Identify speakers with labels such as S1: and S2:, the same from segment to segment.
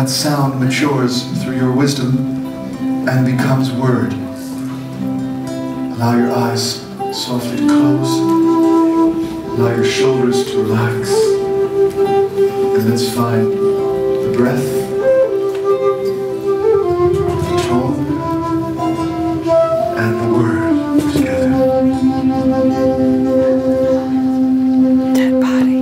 S1: sound matures through your wisdom and becomes word. Allow your eyes softly to close. Allow your shoulders to relax. And let's find the breath, the tone, and the word together.
S2: Dead body.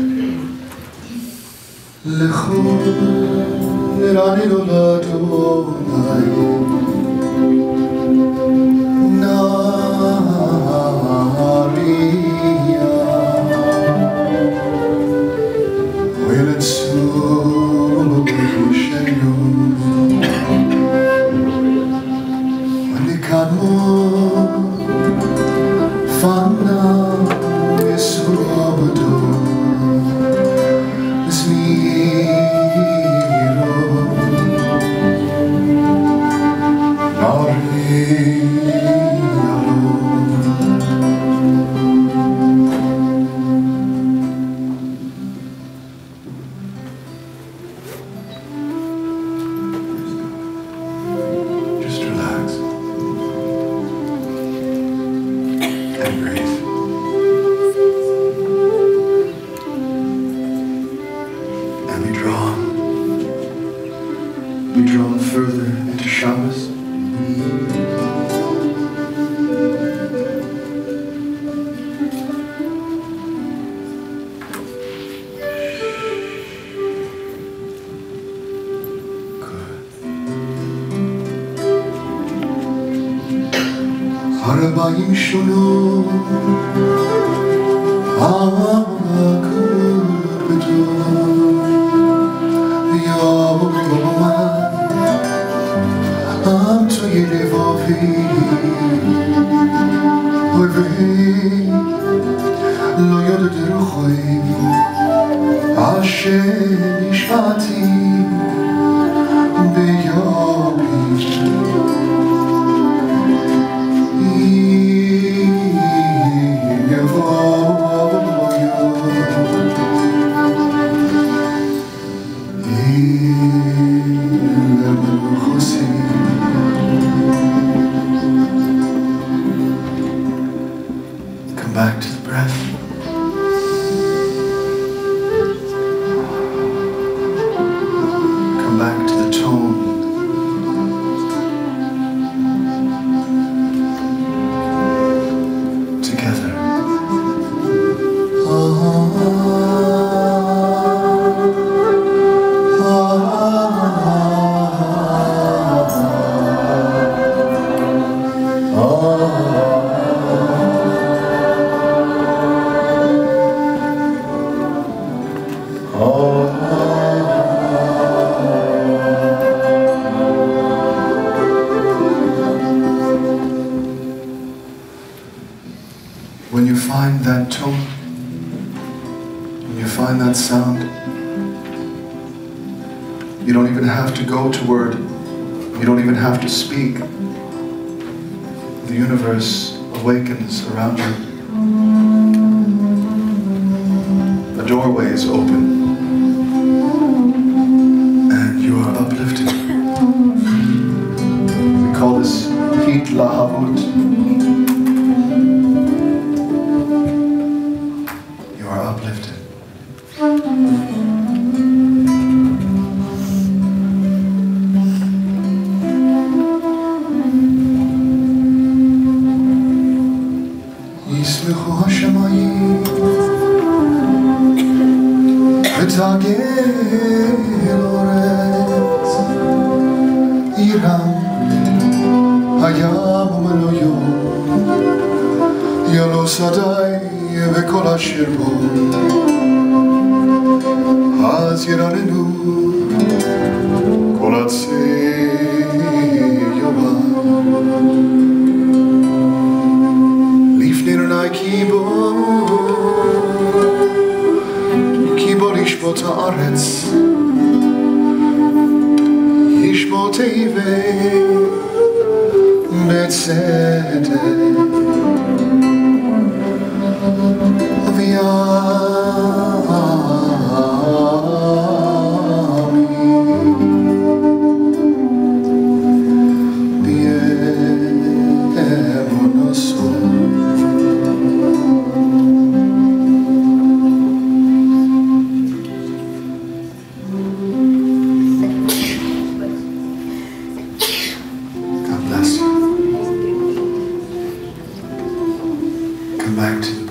S1: Be drawn further into Shabbos. Haraba'yim shunu לא יודעת רוחי אשר נשבעתי ביומי Come back to the breath. Come back to the tone. Together. When you find that tone, when you find that sound, you don't even have to go to word, you don't even have to speak. The universe awakens around you. A doorway is open, and you are uplifted. We call this Hit Lahavut. You are uplifted. ישמחו השמיים ותגל אורץ ירם הים ומלואו יעלו שדי וכל אשר בו אז ירננו כל עצי יומם לפני כי בו לשפוט הארץ ישפוט עיוור בצדק ויאמין back to